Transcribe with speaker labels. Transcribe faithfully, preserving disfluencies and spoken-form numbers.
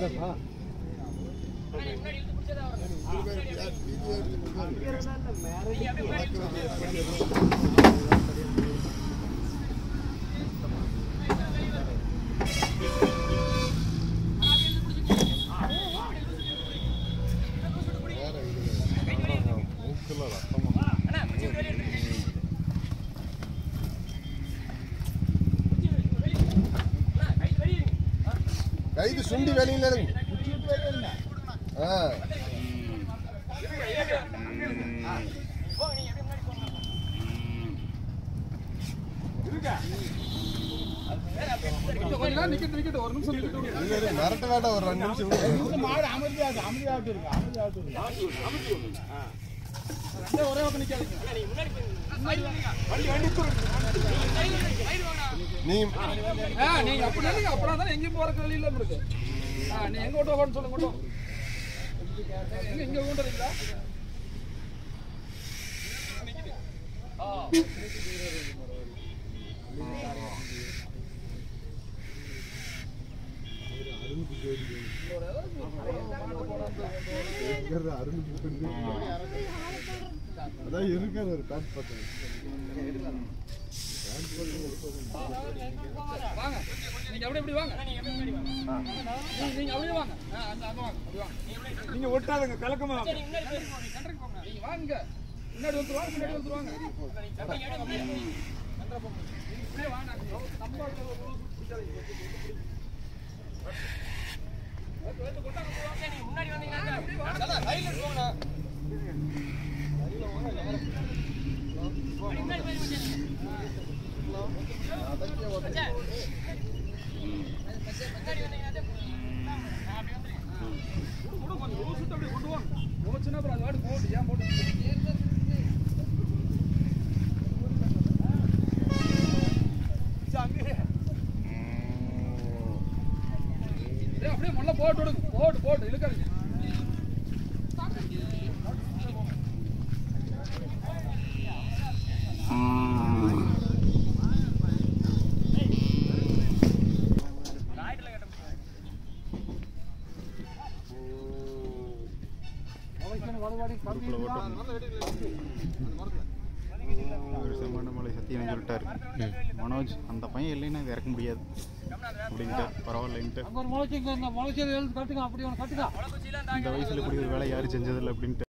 Speaker 1: கைது சுண்டி வேலையில் மிரட்ட வேண்டாம் ஒரு ரெண்டு நிமிஷம்
Speaker 2: ஒரே நீங்க அப்படி அப்படின்னா எங்கேயும் போற வழி இல்ல இருக்கு. நீ எங்க ஓட்ட போகணும்னு சொல்லுங்க. எங்க இங்க ஊண்டுறீங்களா?
Speaker 1: அதான் இருக்காது ஒரு பேண்ட் போட்டு
Speaker 2: வாங்க. நீங்க அப்படியே இப்படி வாங்க. நீங்க அப்படியே வாங்க. அந்த அங்க வாங்க. அப்படி வாங்க. நீங்க ஒட்டாதங்க கலக்கமா வாங்க. நீங்க வாங்க. முன்னாடி வந்து வாங்க. முன்னாடி வந்து வாங்க. இப்படியே வாங்க. நம்ம முன்னாடி வந்தீங்கன்னா அப்படியே வாங்க. லைன்ல போங்க. லைன்ல போங்க. முன்னாடி போய் மச்சான். அதಕ್ಕೆ ஓடுங்க. முன்னாடி வந்தீங்கன்னா அப்படியே வந்துருங்க. குடு கொஞ்சம் ஊர் சுத்த அப்படியே கொண்டு வாங்க. போச்சுனா அப்புறம் அது வாடி போடு. ஏன் போடு? சாமி. ஏய் அப்படியே மொள்ள போட்டு விடுங்க. போடு போடு இழுக்காதீங்க.
Speaker 3: சத்தியம் சொல்லிட்டாரு மனோஜ், அந்த பையன் இல்லைன்னா இறக்க முடியாது அப்படின்ட்டு பரவாயில்லைன்ட்டு இந்த வயசுல இப்படி ஒரு வேலை யாரும் செஞ்சதில்லை அப்படின்ட்டு